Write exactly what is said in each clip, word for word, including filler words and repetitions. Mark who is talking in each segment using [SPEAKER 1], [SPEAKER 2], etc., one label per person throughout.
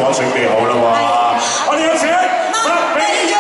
[SPEAKER 1] 準備好啦喎！我哋有請麥美恩。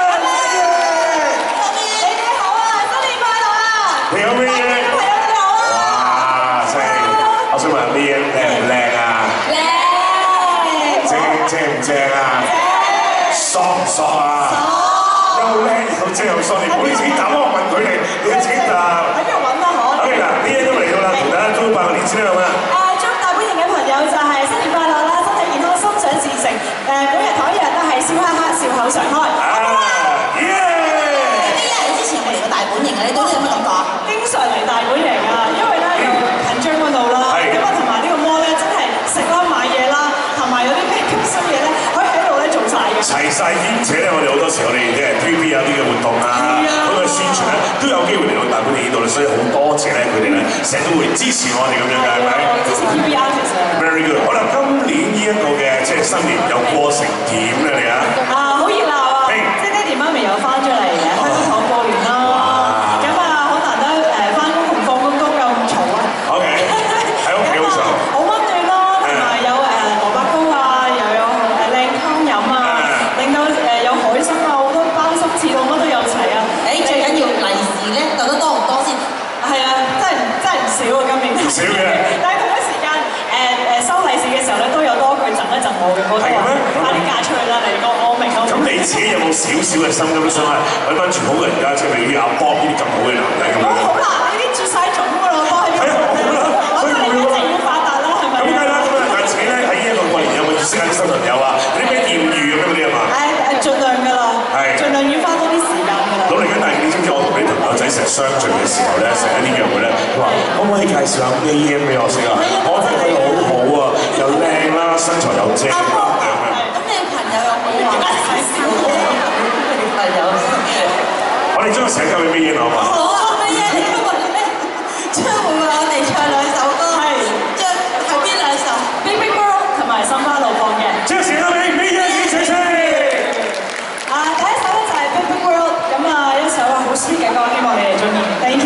[SPEAKER 2] 你哋好啊，新年快樂啊！
[SPEAKER 1] 你好，美恩。
[SPEAKER 2] 朋友你好啊！
[SPEAKER 1] 哇，真係，我想問美恩靚唔靚啊？
[SPEAKER 2] 靚。
[SPEAKER 1] 正正唔正啊？爽唔爽啊？又靚又正又爽，你唔好你自己答啊！我問佢哋，你自己答。
[SPEAKER 2] 喺邊度揾啊？可？
[SPEAKER 1] OK 嗱，美恩都嚟到啦，同大家祝拜個年先啦，好嘛？
[SPEAKER 2] 誒，祝大本營嘅朋友就係新年快樂啦，身體健康，心想事成。誒，每日台日都係笑哈哈，笑口常開。
[SPEAKER 1] 啊，耶！
[SPEAKER 2] 呢日你之前有冇嚟過大本營啊？你對呢有乜感覺啊？經常嚟大本營啊，因為咧又近將軍澳啦，咁啊同埋呢個摩咧真係食啦買嘢啦，同埋有啲咩吸收嘢咧，可以喺度咧做晒嘅。齊
[SPEAKER 1] 晒兼且咧，我哋好多時我哋即係 T V B 有啲嘅活動啊，咁嘅宣傳咧都有機會嚟到大本營呢度啦，所以好多謝咧佢哋咧成日都會支持我哋咁樣嘅，係咪？
[SPEAKER 2] 支持 T V B artist 啊
[SPEAKER 1] Very good。好啦，今年呢一個嘅即係新年又過成點咧？你啊？
[SPEAKER 2] 啊，好熱鬧啊！即係爹哋媽咪又翻咗嚟嘅，香港糖過年啦。咁啊，好難得誒，翻工同放工都夠咁嘈啊。
[SPEAKER 1] OK，喺屋企好嘈。
[SPEAKER 2] 好溫暖咯，同埋有誒蘿蔔糕啊，又有誒靚湯飲啊，令到誒有海參啊，好多鮑參翅肚乜都有齊啊。誒，最緊要利是咧，到底多唔多先？係啊，真係真係唔少啊，今年。唔少嘅。但係同一時間誒誒收利是嘅時候咧，都有多句贈一贈我嘅，我都話快啲嫁出去啦，你我我明我明。咁你自己有冇少少嘅心咁想係揾翻全好嘅人家，即係例如阿 Bob 呢啲咁好嘅男仔咁樣？好難，呢啲絕晒種㗎啦，波喺邊度？我哋一定要發達啦，係咪？咁梗係啦，咁啊，但係自己咧喺呢一個過年有冇識下啲新朋友啊？有啲咩豔遇咁樣嗰啲係嘛？誒誒，盡量㗎啦，係，盡量要花多啲時間㗎啦。努力緊，但係你知唔知我同你朋友仔成日相聚嘅時候咧，成日啲約會咧，佢話可唔可以介紹下 A M 俾我識啊？我覺得佢好好啊，又靚啦，身材又正。咁你朋友有冇話介紹我？朋友，我哋將個寫交俾 A M 好嘛？好啊 ，A M 你今日咩？將會我哋唱兩首歌，係，將係邊兩首 ？Baby Girl 同埋心花怒放嘅。將寫交俾 A M 先唱出。啊，第一首咧就係 Baby Girl， 咁啊一首好 sweet 嘅歌，希望你哋中意。Thank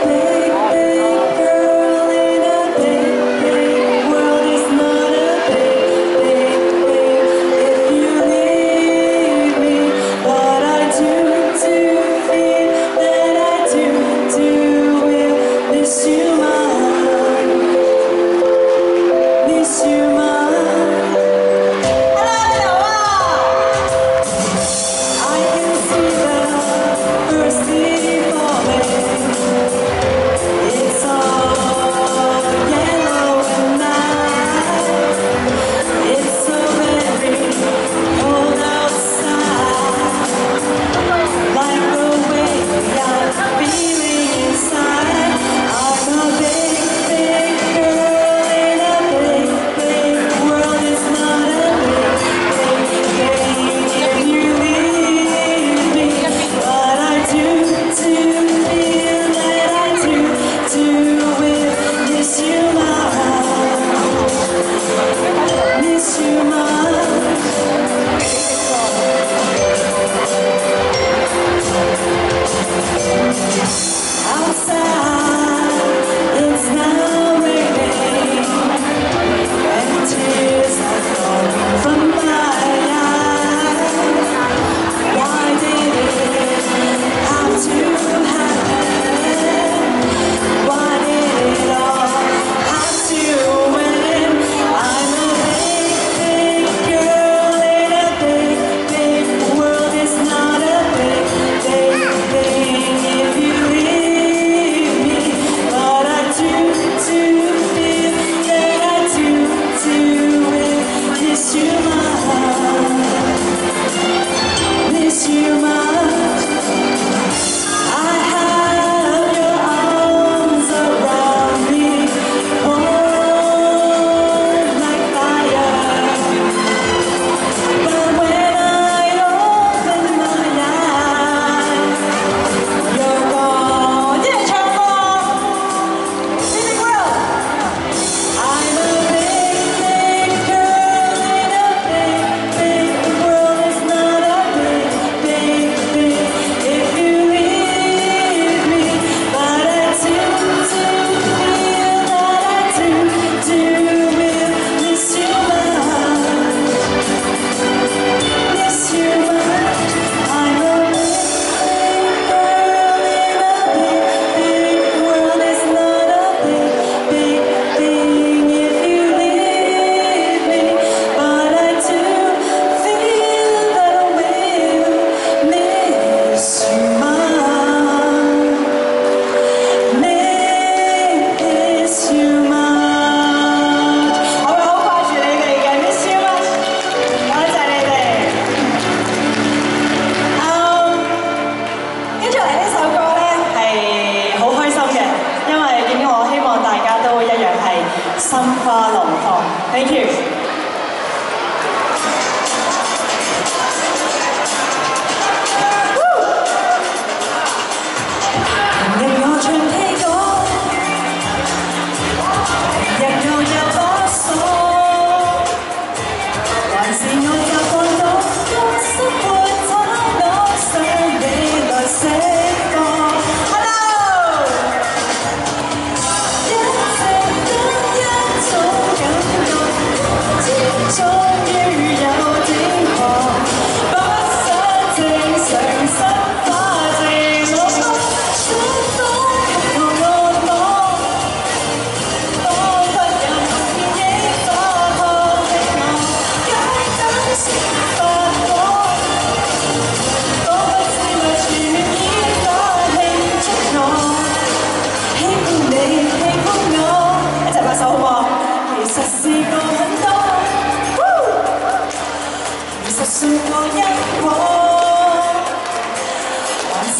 [SPEAKER 2] you。Big, big world is not a big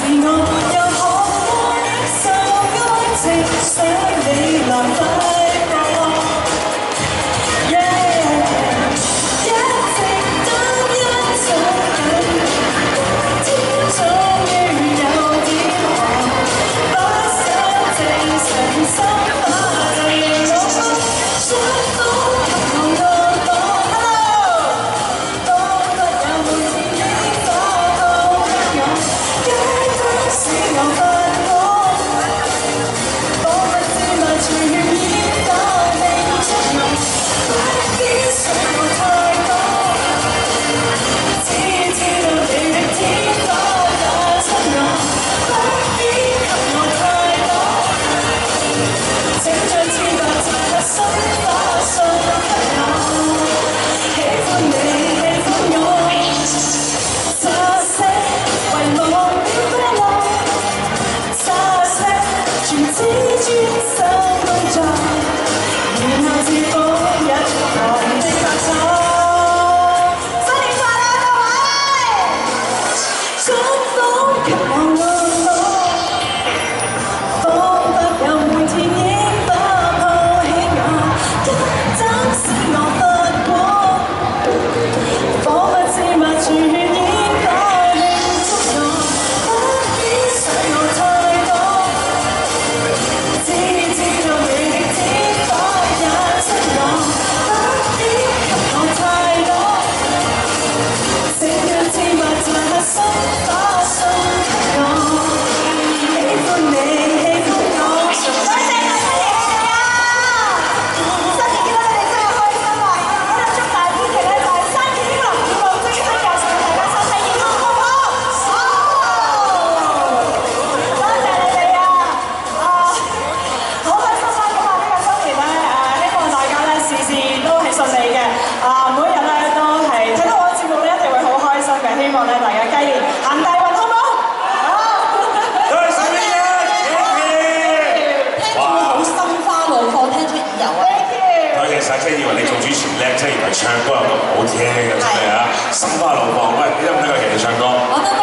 [SPEAKER 1] 即係以為你做主持叻，即係原來唱歌又咁好聽嘅，真係啊！心花怒放，喂，你得唔得啊？其實唱歌？